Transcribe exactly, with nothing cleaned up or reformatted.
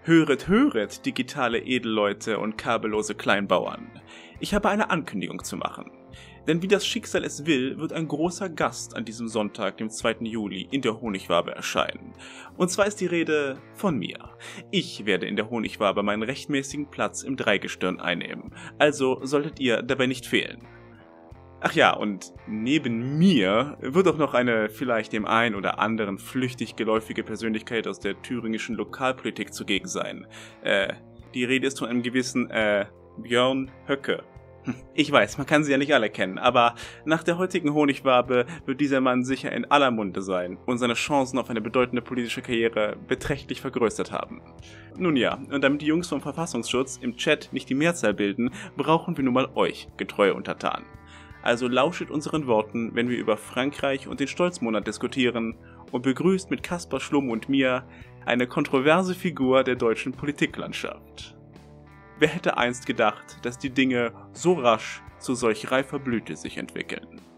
Höret, höret, digitale Edelleute und kabellose Kleinbauern. Ich habe eine Ankündigung zu machen. Denn wie das Schicksal es will, wird ein großer Gast an diesem Sonntag, dem zweiten Juli, in der Honigwabe erscheinen. Und zwar ist die Rede von mir. Ich werde in der Honigwabe meinen rechtmäßigen Platz im Dreigestirn einnehmen. Also solltet ihr dabei nicht fehlen. Ach ja, und neben mir wird auch noch eine vielleicht dem einen oder anderen flüchtig geläufige Persönlichkeit aus der thüringischen Lokalpolitik zugegen sein. Äh, die Rede ist von einem gewissen, äh, Björn Höcke. Ich weiß, man kann sie ja nicht alle kennen, aber nach der heutigen Honigwabe wird dieser Mann sicher in aller Munde sein und seine Chancen auf eine bedeutende politische Karriere beträchtlich vergrößert haben. Nun ja, und damit die Jungs vom Verfassungsschutz im Chat nicht die Mehrzahl bilden, brauchen wir nun mal euch, getreue Untertanen. Also lauschet unseren Worten, wenn wir über Frankreich und den Stolzmonat diskutieren und begrüßt mit Kaspar Schlumm und mir eine kontroverse Figur der deutschen Politiklandschaft. Wer hätte einst gedacht, dass die Dinge so rasch zu solch reifer Blüte sich entwickeln?